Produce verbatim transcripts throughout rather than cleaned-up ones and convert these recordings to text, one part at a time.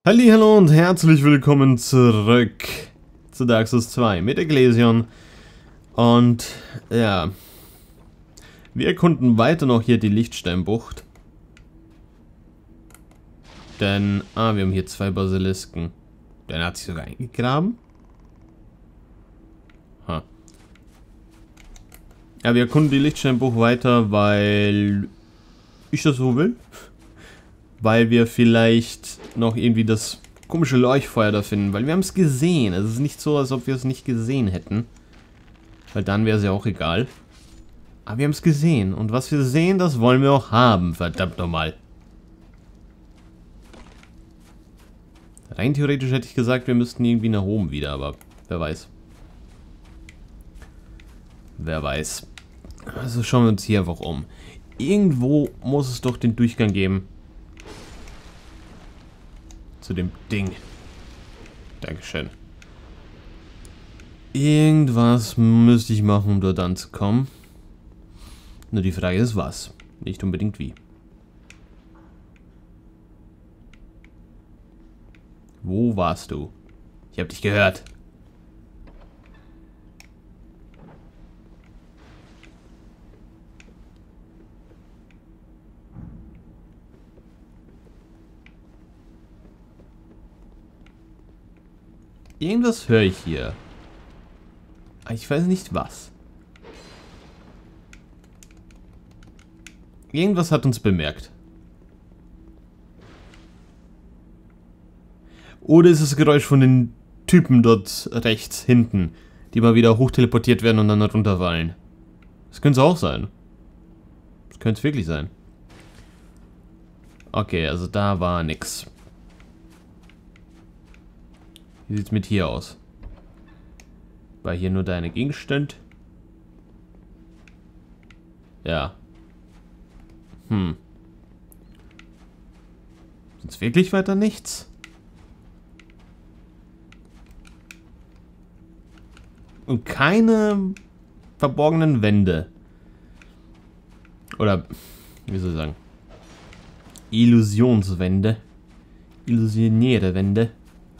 Hallihallo und herzlich willkommen zurück zu Dark Souls zwei mit Ecclesion. Und ja, wir erkunden weiter noch hier die Lichtsteinbucht. Denn, ah, wir haben hier zwei Basilisken. Der hat sich sogar eingegraben. Ha. Ja, wir erkunden die Lichtsteinbucht weiter, weil ich das so will. Weil wir vielleicht noch irgendwie das komische Leuchtfeuer da finden. Weil wir haben es gesehen. Es ist nicht so, als ob wir es nicht gesehen hätten. Weil dann wäre es ja auch egal. Aber wir haben es gesehen. Und was wir sehen, das wollen wir auch haben. Verdammt nochmal. Rein theoretisch hätte ich gesagt, wir müssten irgendwie nach oben wieder. Aber wer weiß. Wer weiß. Also schauen wir uns hier einfach um. Irgendwo muss es doch den Durchgang geben. Zu dem Ding. Dankeschön. Irgendwas müsste ich machen, um dort anzukommen. Nur die Frage ist, was? Nicht unbedingt wie. Wo warst du? Ich habe dich gehört. Irgendwas höre ich hier. Aber ich weiß nicht was. Irgendwas hat uns bemerkt. Oder ist es das Geräusch von den Typen dort rechts hinten, die mal wieder hochteleportiert werden und dann runterfallen? Das könnte es auch sein. Das könnte es wirklich sein. Okay, also da war nix. Wie sieht's mit hier aus? War hier nur deine Gegenstand? Ja. Hm. Ist wirklich weiter nichts? Und keine verborgenen Wände. Oder, wie soll ich sagen? Illusionswände. Illusionäre Wände.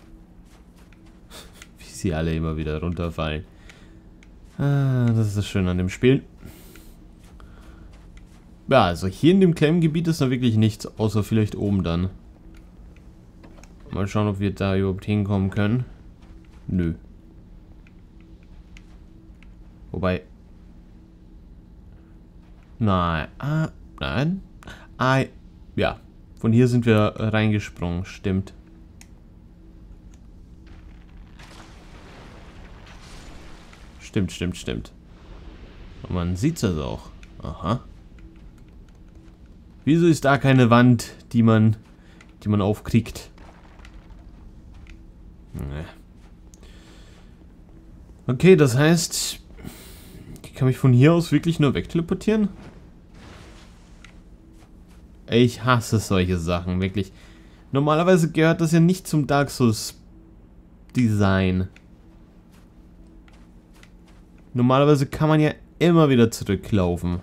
Sie alle immer wieder runterfallen. Ah, das ist das Schöne an dem Spiel. Ja, also hier in dem kleinen Gebiet ist da wirklich nichts, außer vielleicht oben dann. Mal schauen, ob wir da überhaupt hinkommen können. Nö. Wobei... Nein. Ah, nein. Ah, ja. Von hier sind wir reingesprungen, stimmt. Stimmt, stimmt, stimmt. Und man sieht es also auch. Aha. Wieso ist da keine Wand, die man, die man aufkriegt? Nee. Okay, das heißt, ich kann mich von hier aus wirklich nur wegteleportieren? Ich hasse solche Sachen, wirklich. Normalerweise gehört das ja nicht zum Dark Souls Design. Normalerweise kann man ja immer wieder zurücklaufen.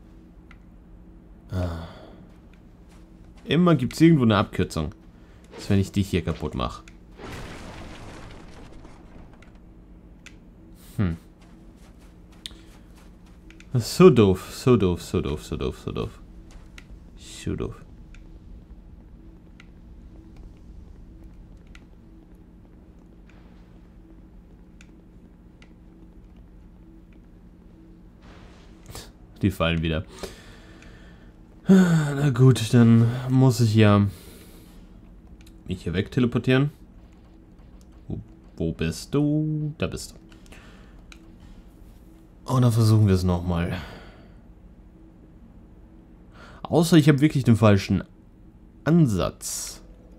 Ah. Immer gibt es irgendwo eine Abkürzung. Das, wenn ich dich hier kaputt mache. Hm. So doof, so doof, so doof, so doof, so doof. So doof. Die fallen wieder. Na gut, dann muss ich ja mich hier wegteleportieren. Wo, wo bist du? Da bist du. Und dann versuchen wir es nochmal. Außer ich habe wirklich den falschen Ansatz.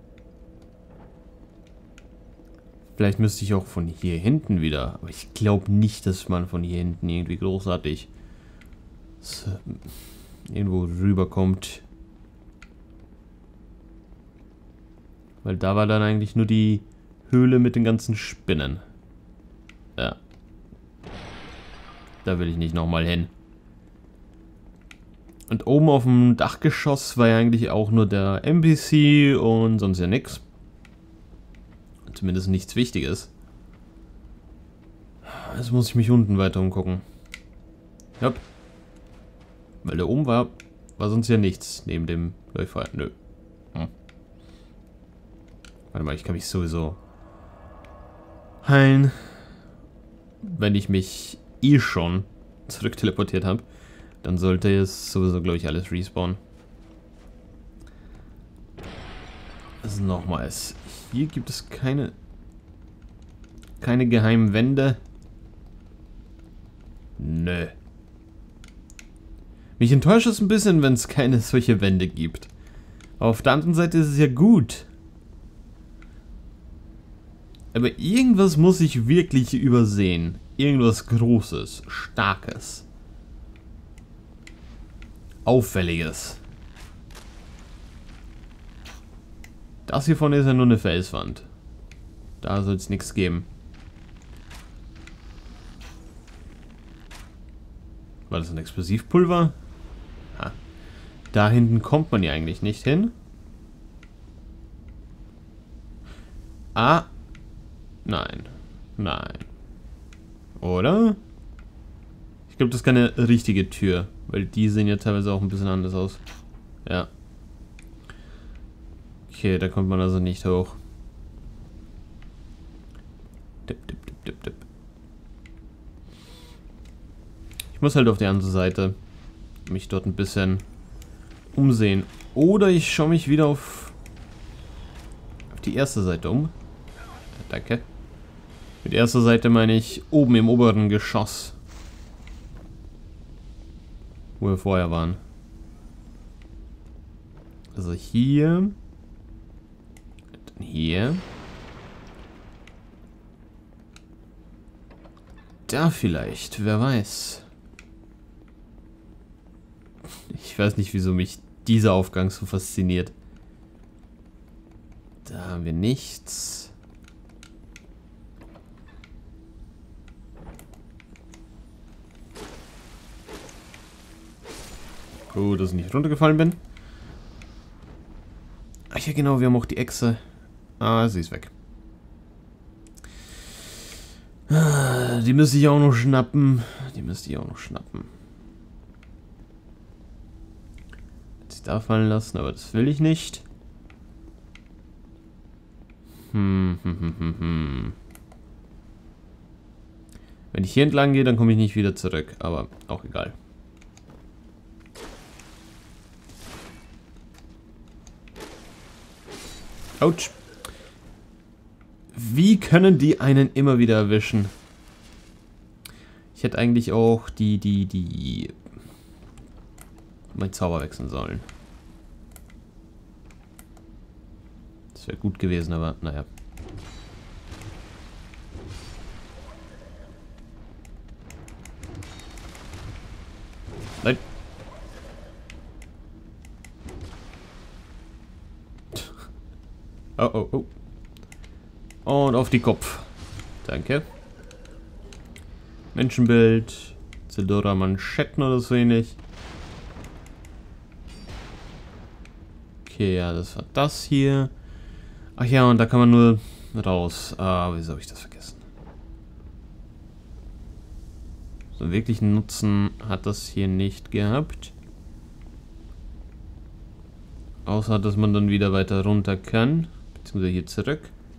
Vielleicht müsste ich auch von hier hinten wieder. Aber ich glaube nicht, dass man von hier hinten irgendwie großartig irgendwo rüberkommt. Weil da war dann eigentlich nur die Höhle mit den ganzen Spinnen. Ja. Da will ich nicht nochmal hin. Und oben auf dem Dachgeschoss war ja eigentlich auch nur der N P C und sonst ja nix. Zumindest nichts Wichtiges. Also muss ich mich unten weiter umgucken. Ja. Weil da oben war, war sonst ja nichts neben dem Leuchtfeuer. Nö. Hm. Warte mal, ich kann mich sowieso heilen. Wenn ich mich eh schon zurück teleportiert habe, dann sollte es sowieso, glaube ich, alles respawnen. Also nochmals. Hier gibt es keine keine geheimen Wände. Nö. Mich enttäuscht es ein bisschen, wenn es keine solche Wände gibt. Auf der anderen Seite ist es ja gut. Aber irgendwas muss ich wirklich übersehen. Irgendwas Großes, Starkes. Auffälliges. Das hier vorne ist ja nur eine Felswand. Da soll es nichts geben. War das ein Explosivpulver? Ha. Da hinten kommt man ja eigentlich nicht hin. Ah. Nein. Nein. Oder? Ich glaube, das ist keine richtige Tür. Weil die sehen ja teilweise auch ein bisschen anders aus. Ja. Okay, da kommt man also nicht hoch. Dip, dip, dip, dip, dip. Ich muss halt auf die andere Seite mich dort ein bisschen umsehen. Oder ich schaue mich wieder auf, auf die erste Seite um. Danke. Mit der ersten Seite meine ich oben im oberen Geschoss. Wo wir vorher waren. Also hier. Dann hier. Da vielleicht, wer weiß. Ich weiß nicht, wieso mich dieser Aufgang so fasziniert. Da haben wir nichts. Gut, dass ich nicht runtergefallen bin. Ach ja, genau, wir haben auch die Echse. Ah, sie ist weg. Ah, die müsste ich auch noch schnappen. Die müsste ich auch noch schnappen. Hätte ich da fallen lassen, aber das will ich nicht. Hm, hm, hm, hm, hm. Wenn ich hier entlang gehe, dann komme ich nicht wieder zurück. Aber auch egal. Autsch. Wie können die einen immer wieder erwischen? Ich hätte eigentlich auch die, die, die... mein Zauber wechseln sollen. Das wäre gut gewesen, aber naja. Nein. Oh, oh, oh. Und auf die Kopf. Danke. Menschenbild. Zedora Manschetten oder so ähnlich. Okay, ja, das war das hier. Ach ja, und da kann man nur raus. Ah, wieso habe ich das vergessen? So einen wirklichen Nutzen hat das hier nicht gehabt. Außer, dass man dann wieder weiter runter kann. Beziehungsweise hier zurück.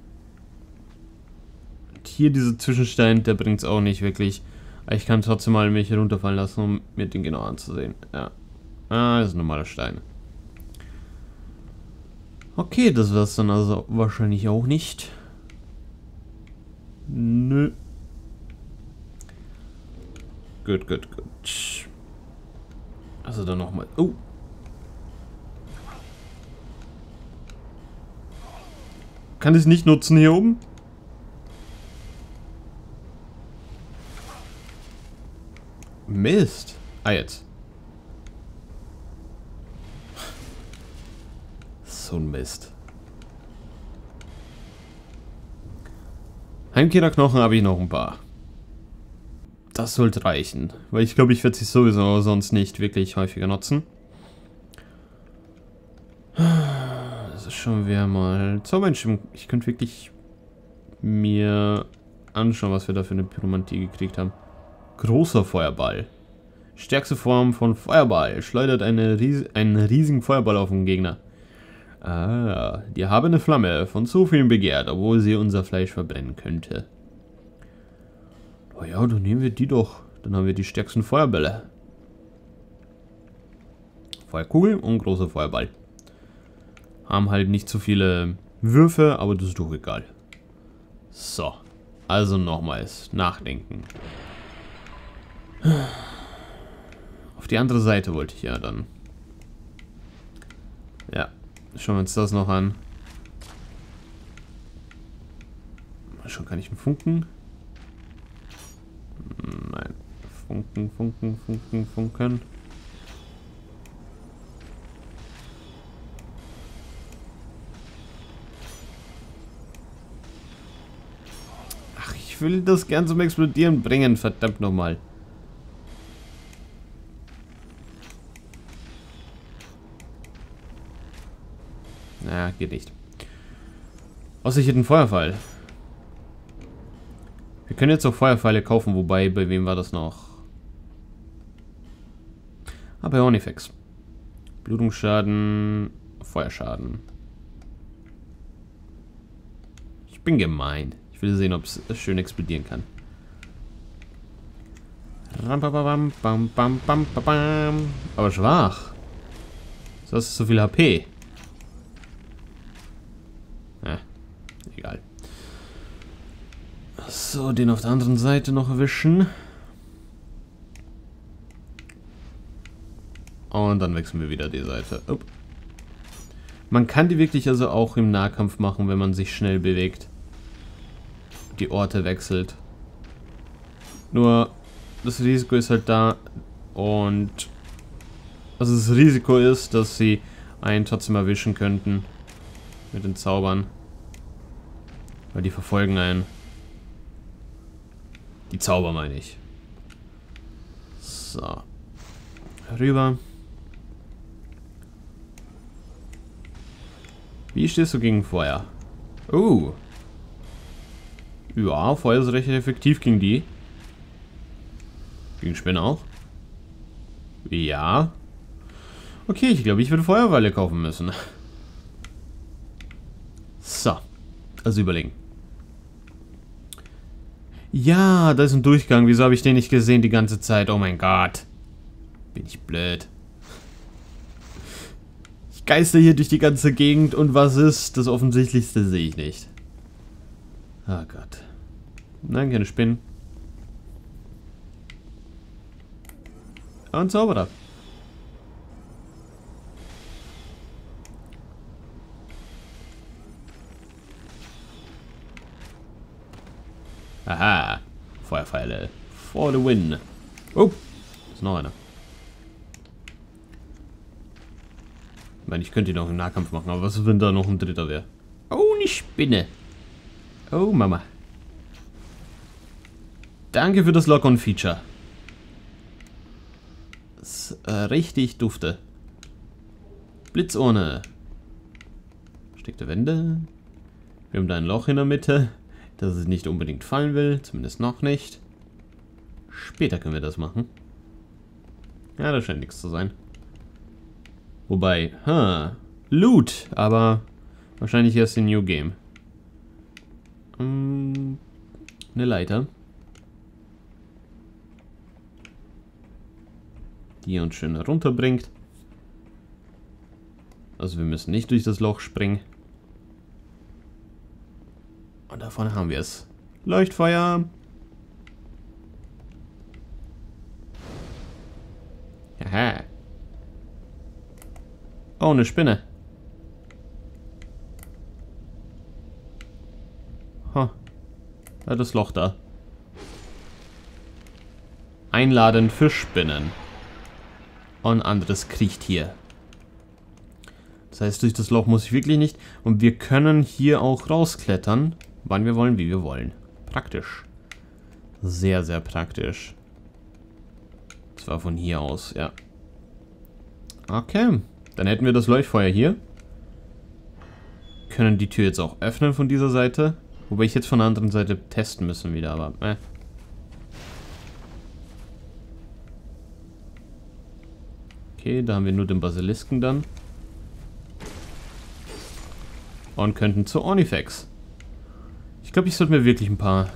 Und hier dieser Zwischenstein, der bringt es auch nicht wirklich. Aber ich kann trotzdem mal mich runterfallen lassen, um mir den genau anzusehen. Ja. Ah, das ist ein normaler Stein. Okay, das war es dann also wahrscheinlich auch nicht. Nö. Gut, gut, gut. Also dann nochmal. Oh. Kann ich es nicht nutzen hier oben? Mist. Ah, jetzt. So ein Mist. Heimkehrerknochen habe ich noch ein paar. Das sollte reichen. Weil ich glaube, ich werde sie sowieso sonst nicht wirklich häufiger nutzen. Das ist schon wieder mal... So Mensch, ich könnte wirklich mir anschauen, was wir da für eine Pyromantie gekriegt haben. Großer Feuerball. Stärkste Form von Feuerball. Schleudert eine ries einen riesigen Feuerball auf den Gegner. Ah, die erhabene Flamme, von so vielen begehrt, obwohl sie unser Fleisch verbrennen könnte. Oh ja, dann nehmen wir die doch. Dann haben wir die stärksten Feuerbälle. Feuerkugel und großer Feuerball. Haben halt nicht so viele Würfe, aber das ist doch egal. So, also nochmals nachdenken. Auf die andere Seite wollte ich ja dann. Ja, schauen wir uns das noch an. Mal schauen, kann ich einen Funken? Nein. Funken, Funken, Funken, Funken. Ach, ich will das gern zum Explodieren bringen, verdammt nochmal. Na, geht nicht. Außer ich hätte einen Feuerpfeil. Wir können jetzt auch Feuerpfeile kaufen, wobei, bei wem war das noch? Ah, bei Ornifex. Blutungsschaden, Feuerschaden. Ich bin gemein. Ich will sehen, ob es schön explodieren kann. Aber schwach. Das ist so viel H P. Ja, egal. So, den auf der anderen Seite noch erwischen. Und dann wechseln wir wieder die Seite. Oh. Man kann die wirklich also auch im Nahkampf machen, wenn man sich schnell bewegt. Die Orte wechselt. Nur das Risiko ist halt da. Und also das Risiko ist, dass sie einen trotzdem erwischen könnten. Mit den Zaubern. Weil die verfolgen einen. Die Zauber meine ich. So. Rüber. Wie stehst du gegen Feuer? Oh. Ja, Feuer ist recht effektiv gegen die. Gegen Spinne auch. Ja. Okay, ich glaube, ich würde Feuerweile kaufen müssen. So. Also überlegen. Ja, da ist ein Durchgang. Wieso habe ich den nicht gesehen die ganze Zeit? Oh mein Gott. Bin ich blöd. Ich geister hier durch die ganze Gegend und was ist? Das Offensichtlichste sehe ich nicht. Oh Gott. Nein, keine Spinnen. Und Zauberer. Aha. Feuerpfeile. For the win. Oh. Ist noch einer. Ich meine, ich könnte ihn auch im Nahkampf machen, aber was ist, wenn da noch ein dritter wäre? Oh, eine Spinne. Oh, Mama. Danke für das Lock-on-Feature. Das äh, richtig dufte. Blitzurne. Versteckte Wände. Wir haben da ein Loch in der Mitte, das es nicht unbedingt fallen will. Zumindest noch nicht. Später können wir das machen. Ja, da scheint nichts zu sein. Wobei, huh, Loot, aber wahrscheinlich erst in New Game. Um, eine Leiter. Die uns schön runterbringt. Also wir müssen nicht durch das Loch springen. Und da vorne haben wir es. Leuchtfeuer. Aha. Oh, eine Spinne. Ha. Ja, das Loch da. Einladen für Spinnen. Und anderes kriecht hier. Das heißt, durch das Loch muss ich wirklich nicht. Und wir können hier auch rausklettern, wann wir wollen, wie wir wollen. Praktisch. Sehr, sehr praktisch. Zwar von hier aus, ja. Okay. Dann hätten wir das Leuchtfeuer hier. Können die Tür jetzt auch öffnen von dieser Seite. Wobei ich jetzt von der anderen Seite testen müssen wieder, aber äh. Okay, da haben wir nur den Basilisken dann. Und könnten zu Ornifex. Ich glaube, ich sollte mir wirklich ein paar,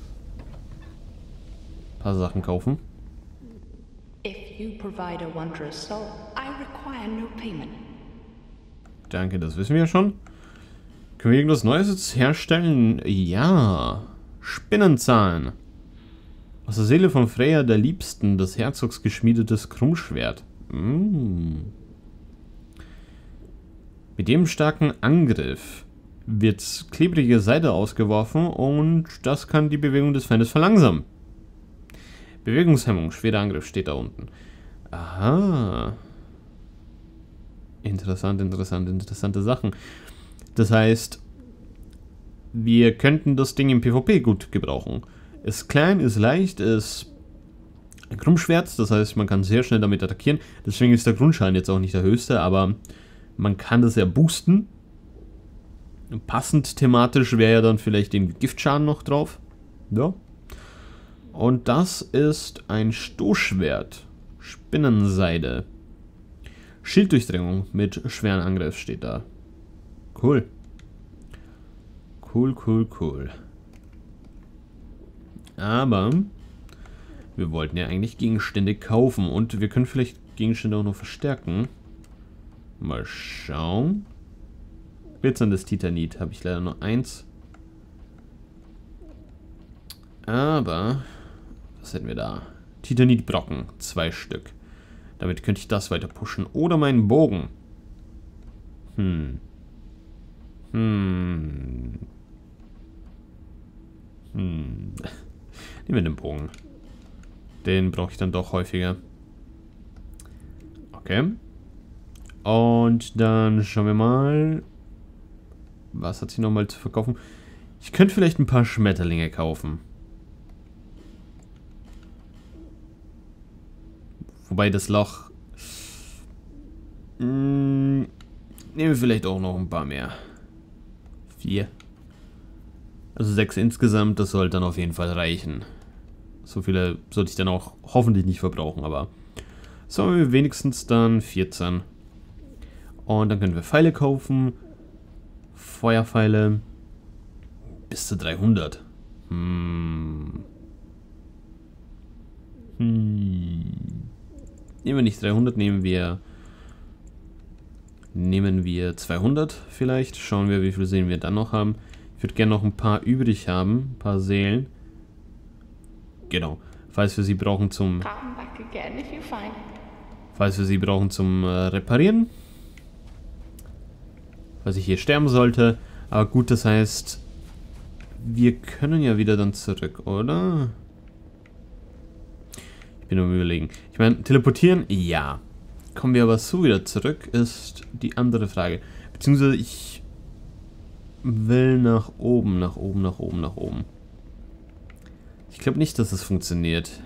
paar Sachen kaufen. If you provide a wondrous soul, I require no payment. Danke, das wissen wir ja schon. Können wir irgendwas Neues jetzt herstellen? Ja. Spinnenzahn. Aus der Seele von Freya der Liebsten, des Herzogs geschmiedetes Krummschwert. Mm. Mit dem starken Angriff wird klebrige Seide ausgeworfen und das kann die Bewegung des Feindes verlangsamen. Bewegungshemmung, schwerer Angriff steht da unten. Aha. Interessant, interessant, interessante Sachen. Das heißt, wir könnten das Ding im PvP gut gebrauchen. Ist klein, ist leicht, ist ein Krummschwert, das heißt, man kann sehr schnell damit attackieren. Deswegen ist der Grundschaden jetzt auch nicht der höchste, aber man kann das ja boosten. Passend thematisch wäre ja dann vielleicht den Giftschaden noch drauf. Ja. Und das ist ein Stoßschwert. Spinnenseide. Schilddurchdringung mit schweren Angriff steht da. Cool. Cool, cool, cool. Aber wir wollten ja eigentlich Gegenstände kaufen und wir können vielleicht Gegenstände auch noch verstärken. Mal schauen. Glitzerndes Titanit habe ich leider nur eins. Aber was hätten wir da? Titanitbrocken, zwei Stück. Damit könnte ich das weiter pushen. Oder meinen Bogen. Hm. Hm. Hm. Nehmen wir den Bogen. Den brauche ich dann doch häufiger. Okay. Und dann schauen wir mal. Was hat sie nochmal zu verkaufen? Ich könnte vielleicht ein paar Schmetterlinge kaufen. Wobei das Loch... Mh, nehmen wir vielleicht auch noch ein paar mehr. Vier. Also sechs insgesamt, das sollte dann auf jeden Fall reichen. So viele sollte ich dann auch hoffentlich nicht verbrauchen, aber... So haben wir wenigstens dann vierzehn. Und dann können wir Pfeile kaufen. Feuerpfeile. Bis zu dreihundert. Hm. Hm. Nehmen wir nicht dreihundert, nehmen wir... Nehmen wir zweihundert vielleicht. Schauen wir, wie viel Seelen wir dann noch haben. Ich würde gerne noch ein paar übrig haben. Ein paar Seelen. Genau. Falls wir sie brauchen zum... Falls wir sie brauchen zum äh, Reparieren. Falls ich hier sterben sollte. Aber gut, das heißt... Wir können ja wieder dann zurück, oder? Ich bin nur am Überlegen. Ich meine, teleportieren? Ja. Kommen wir aber so wieder zurück, ist die andere Frage. Beziehungsweise ich will nach oben, nach oben, nach oben, nach oben. Ich glaube nicht, dass es funktioniert.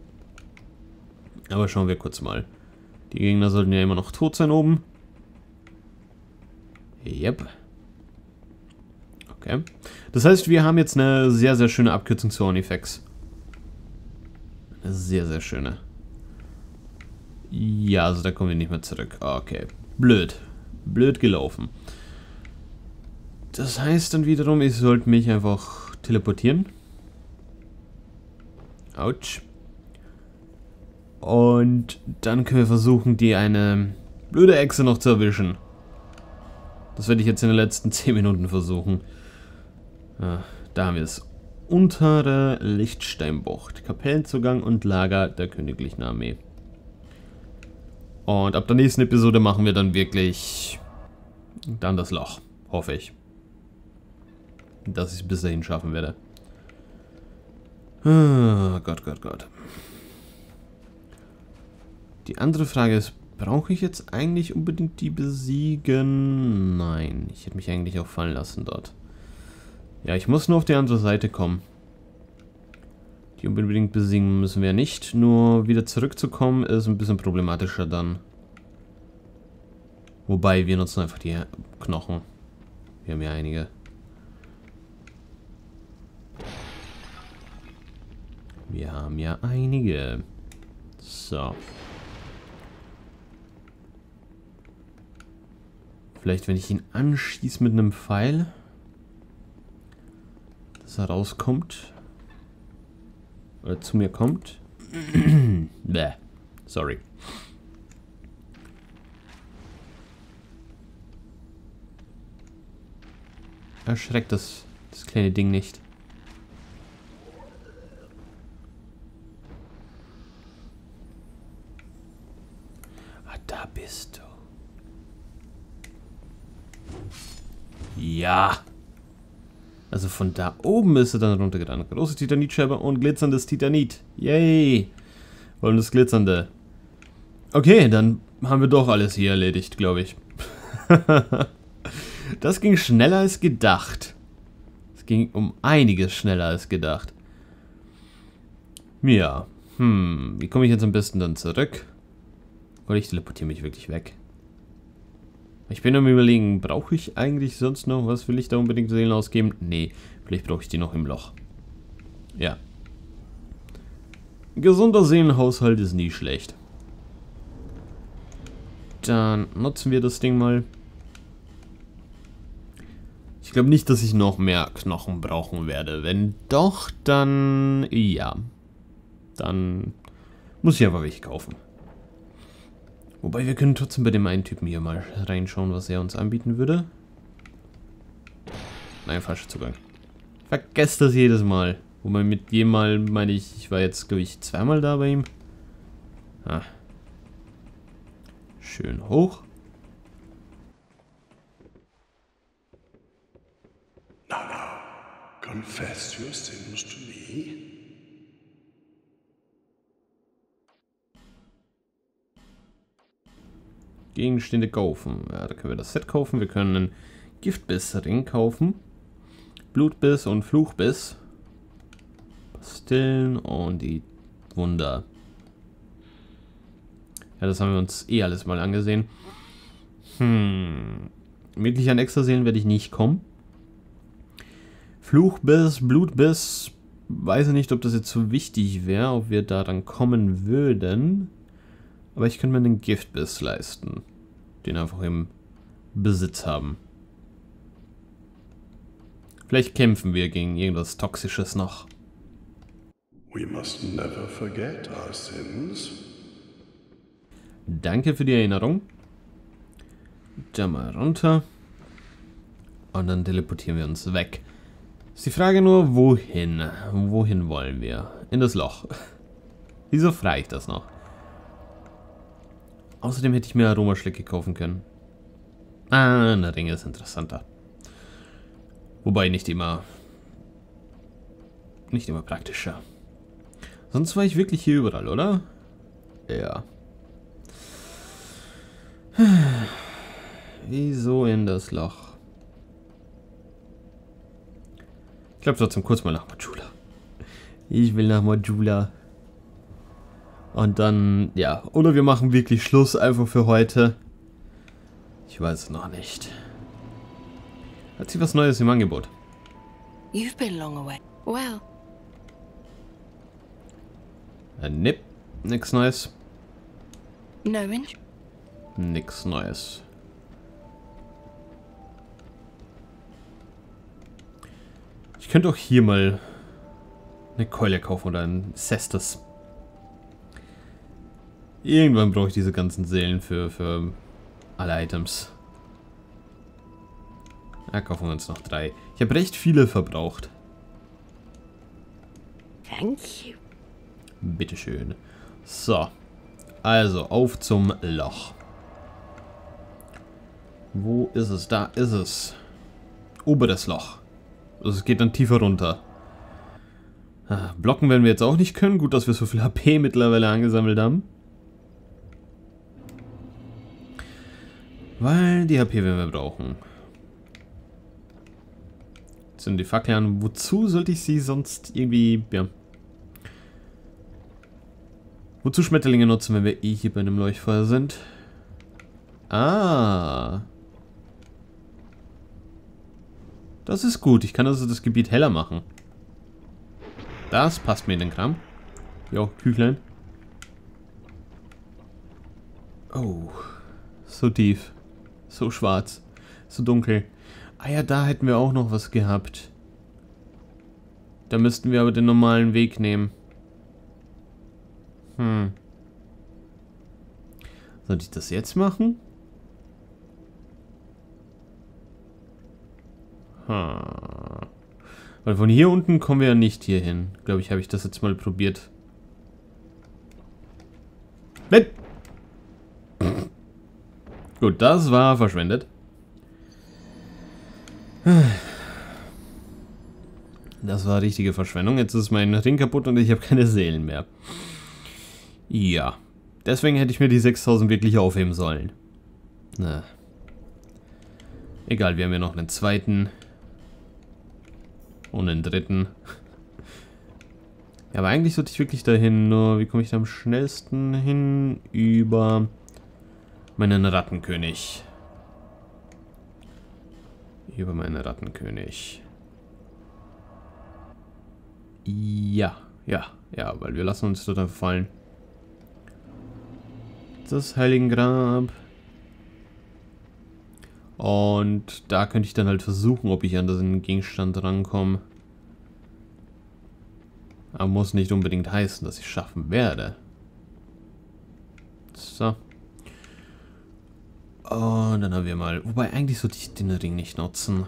Aber schauen wir kurz mal. Die Gegner sollten ja immer noch tot sein oben. Yep. Okay. Das heißt, wir haben jetzt eine sehr, sehr schöne Abkürzung zu Ornifex. Eine sehr, sehr schöne. Ja, also da kommen wir nicht mehr zurück. Okay. Blöd. Blöd gelaufen. Das heißt dann wiederum, ich sollte mich einfach teleportieren. Autsch. Und dann können wir versuchen, die eine blöde Echse noch zu erwischen. Das werde ich jetzt in den letzten zehn Minuten versuchen. Ah, da haben wir es. Untere Lichtsteinbucht. Kapellenzugang und Lager der königlichen Armee. Und ab der nächsten Episode machen wir dann wirklich dann das Loch. Hoffe ich. Dass ich es bis dahin schaffen werde. Ah, Gott, Gott, Gott. Die andere Frage ist, brauche ich jetzt eigentlich unbedingt die besiegen? Nein, ich hätte mich eigentlich auch fallen lassen dort. Ja, ich muss nur auf die andere Seite kommen. Die unbedingt besiegen müssen wir nicht. Nur wieder zurückzukommen ist ein bisschen problematischer dann. Wobei, wir nutzen einfach die Knochen. Wir haben ja einige. Wir haben ja einige. So. Vielleicht, wenn ich ihn anschieße mit einem Pfeil, dass er rauskommt. Oder zu mir kommt. Bäh. Sorry. Erschreckt das, das kleine Ding nicht. Ah, da bist du. Ja. Also von da oben ist er dann runtergerannt. Große Titanitscheibe und glitzerndes Titanit. Yay. Wollen das Glitzernde. Okay, dann haben wir doch alles hier erledigt, glaube ich. Das ging schneller als gedacht. Es ging um einiges schneller als gedacht. Ja. Hm. Wie komme ich jetzt am besten dann zurück? Oder ich teleportiere mich wirklich weg. Ich bin am Überlegen, brauche ich eigentlich sonst noch, was will ich da unbedingt Seelen ausgeben? Nee, vielleicht brauche ich die noch im Loch. Ja. Gesunder Seelenhaushalt ist nie schlecht. Dann nutzen wir das Ding mal. Ich glaube nicht, dass ich noch mehr Knochen brauchen werde. Wenn doch, dann ja. Dann muss ich einfach welche kaufen. Wobei, wir können trotzdem bei dem einen Typen hier mal reinschauen, was er uns anbieten würde. Nein, falscher Zugang. Vergesst das jedes Mal. Wobei mit jedem Mal meine ich, ich war jetzt, glaube ich, zweimal da bei ihm. Ah. Schön hoch. Now, now, confess your sins to me. Gegenstände kaufen. Ja, da können wir das Set kaufen. Wir können einen Giftbiss-Ring kaufen. Blutbiss und Fluchbiss. Pastillen und die Wunder. Ja, das haben wir uns eh alles mal angesehen. Hm. Wirklich an extra Seelen werde ich nicht kommen. Fluchbiss, Blutbiss. Weiß ich nicht, ob das jetzt so wichtig wäre, ob wir da dann kommen würden. Aber ich könnte mir einen Giftbiss leisten. Den einfach im Besitz haben. Vielleicht kämpfen wir gegen irgendwas Toxisches noch. We must never forget our sins. Danke für die Erinnerung. Da mal runter. Und dann teleportieren wir uns weg. Ist die Frage nur, wohin? Wohin wollen wir? In das Loch. Wieso frage ich das noch? Außerdem hätte ich mir Aromaschlecke kaufen können. Ah, eine Ringe ist interessanter. Wobei nicht immer... Nicht immer praktischer. Sonst war ich wirklich hier überall, oder? Ja. Wieso in das Loch? Ich glaube trotzdem kurz mal nach Majula. Ich will nach Majula. Und dann, ja, oder wir machen wirklich Schluss einfach für heute. Ich weiß es noch nicht. Hat sie was Neues im Angebot? You've been long away. Well. Äh, nipp, nix Neues. No in Nix Neues. Ich könnte auch hier mal eine Keule kaufen oder ein Cestus. Irgendwann brauche ich diese ganzen Seelen für, für alle Items. Ja, kaufen wir uns noch drei. Ich habe recht viele verbraucht. Thank you. Bitteschön. So. Also, auf zum Loch. Wo ist es? Da ist es. Oberes Loch. Also es geht dann tiefer runter. Ah, blocken werden wir jetzt auch nicht können. Gut, dass wir so viel H P mittlerweile angesammelt haben. Weil die H P werden wir brauchen. Jetzt sind die Fackeln an. Wozu sollte ich sie sonst irgendwie... Ja. Wozu Schmetterlinge nutzen, wenn wir eh hier bei einem Leuchtfeuer sind? Ah. Das ist gut. Ich kann also das Gebiet heller machen. Das passt mir in den Kram. Ja, Küchlein. Oh. So tief. So schwarz. So dunkel. Ah ja, da hätten wir auch noch was gehabt. Da müssten wir aber den normalen Weg nehmen. Hm. Soll ich das jetzt machen? Hm. Weil von hier unten kommen wir ja nicht hier hin. Glaube ich, habe ich das jetzt mal probiert. Nein! Gut, das war verschwendet. Das war richtige Verschwendung. Jetzt ist mein Ring kaputt und ich habe keine Seelen mehr. Ja. Deswegen hätte ich mir die sechstausend wirklich aufheben sollen. Na. Egal, wir haben ja noch einen zweiten. Und einen dritten. Ja, aber eigentlich sollte ich wirklich dahin. Nur, wie komme ich da am schnellsten hin? Über meinen Rattenkönig. Über meinen Rattenkönig. Ja, ja, ja, weil wir lassen uns dort einfach fallen. Das Heiligengrab. Und da könnte ich dann halt versuchen, ob ich an diesen Gegenstand rankomme. Aber muss nicht unbedingt heißen, dass ich es schaffen werde. So. Und dann haben wir mal... Wobei, eigentlich sollte ich den Ring nicht nutzen.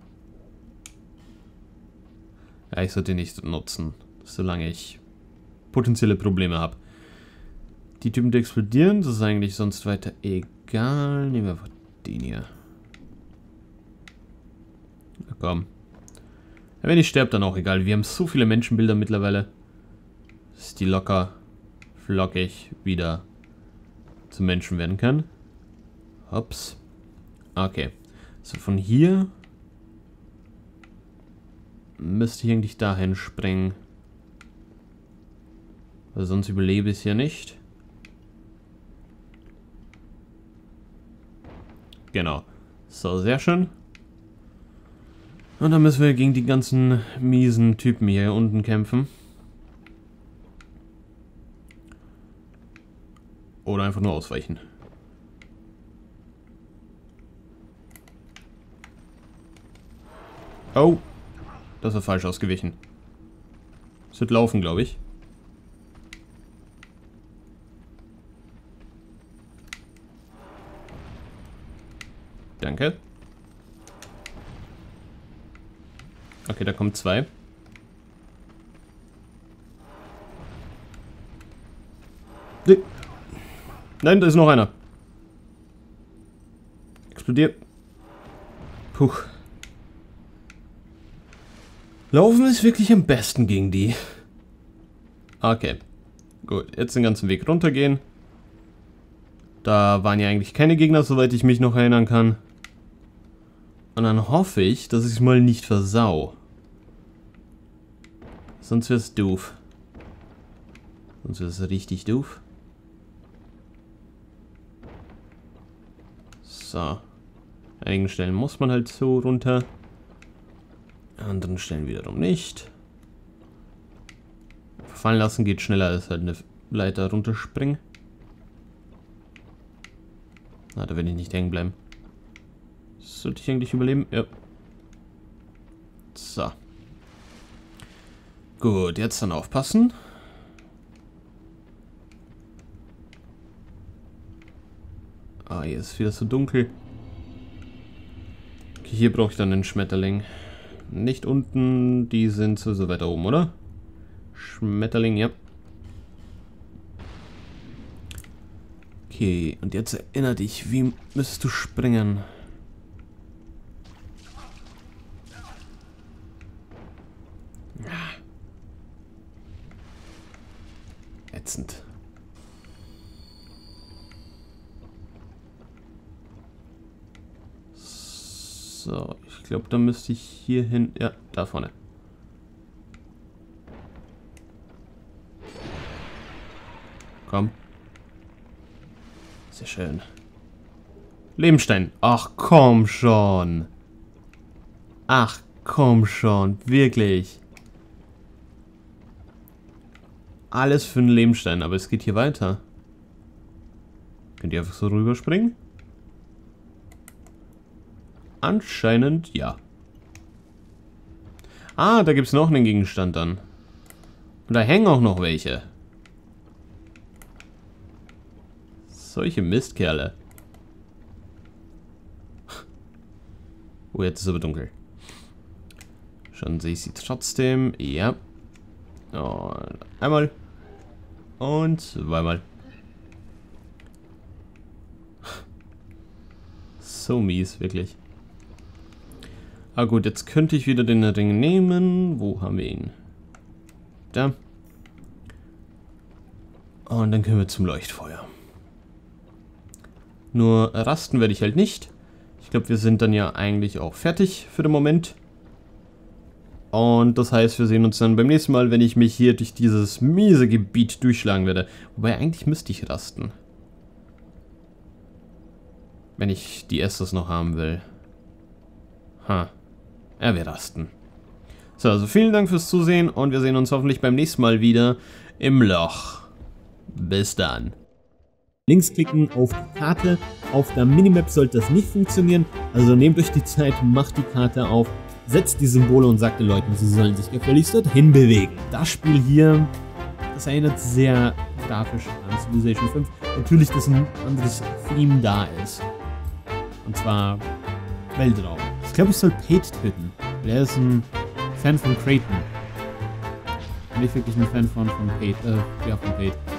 Ja, ich sollte ihn nicht nutzen, solange ich potenzielle Probleme habe. Die Typen, die explodieren, das ist eigentlich sonst weiter egal. Nehmen wir einfach den hier. Na komm. Ja, wenn ich sterbe, dann auch egal. Wir haben so viele Menschenbilder mittlerweile, dass die locker flockig wieder zum Menschen werden kann. Hops. Okay. So, von hier müsste ich eigentlich dahin springen. Weil sonst überlebe ich es ja nicht. Genau. So, sehr schön. Und dann müssen wir gegen die ganzen miesen Typen hier unten kämpfen. Oder einfach nur ausweichen. Oh. Das war falsch ausgewichen. Es wird laufen, glaube ich. Danke. Okay, da kommen zwei. Nein, da ist noch einer. Explodiert. Puh. Laufen ist wirklich am besten gegen die. Okay. Gut, jetzt den ganzen Weg runtergehen. Da waren ja eigentlich keine Gegner, soweit ich mich noch erinnern kann. Und dann hoffe ich, dass ich es mal nicht versau. Sonst wäre es doof. Sonst wäre es richtig doof. So. An einigen Stellen muss man halt so runter. An anderen Stellen wiederum nicht. Verfallen lassen geht schneller als halt eine Leiter runterspringen. Na, da will ich nicht hängen bleiben. Sollte ich eigentlich überleben? Ja. So. Gut, jetzt dann aufpassen. Ah, hier ist wieder so dunkel. Okay, hier brauche ich dann einen Schmetterling. Nicht unten, die sind so, so weiter oben, oder? Schmetterling, ja. Okay, und jetzt erinnere dich, wie müsstest du springen? Ätzend. So, ich glaube, da müsste ich hier hin. Ja, da vorne. Komm. Sehr schön. Lebenstein. Ach, komm schon. Ach, komm schon. Wirklich. alles für einen Lehmstein, aber es geht hier weiter. Könnt ihr einfach so rüberspringen? Anscheinend ja. Ah, da gibt es noch einen Gegenstand dann. Und da hängen auch noch welche. Solche Mistkerle. Oh, jetzt ist es aber dunkel. Schon sehe ich sie trotzdem. Ja. Und einmal. Und zweimal. So mies, wirklich. Ah gut, jetzt könnte ich wieder den Ring nehmen. Wo haben wir ihn? Da. Und dann können wir zum Leuchtfeuer. Nur rasten werde ich halt nicht. Ich glaube, wir sind dann ja eigentlich auch fertig für den Moment. Und das heißt, wir sehen uns dann beim nächsten Mal, wenn ich mich hier durch dieses miese Gebiet durchschlagen werde. Wobei, eigentlich müsste ich rasten. Wenn ich die Estes noch haben will. Ha. Ja, wir rasten. So, also vielen Dank fürs Zusehen und wir sehen uns hoffentlich beim nächsten Mal wieder im Loch. Bis dann. Links klicken auf die Karte. Auf der Minimap sollte das nicht funktionieren. Also nehmt euch die Zeit, macht die Karte auf, setzt die Symbole und sagt den Leuten, sie sollen sich gefälligst dorthin bewegen. Das Spiel hier, das erinnert sehr grafisch an Civilization fünf. Natürlich, dass ein anderes Theme da ist. Und zwar Weltraum. Ich glaube, ich soll Pate töten. Der ist ein Fan von Creighton. Nicht wirklich ein Fan von, von Pate. Äh, ja, von Pate.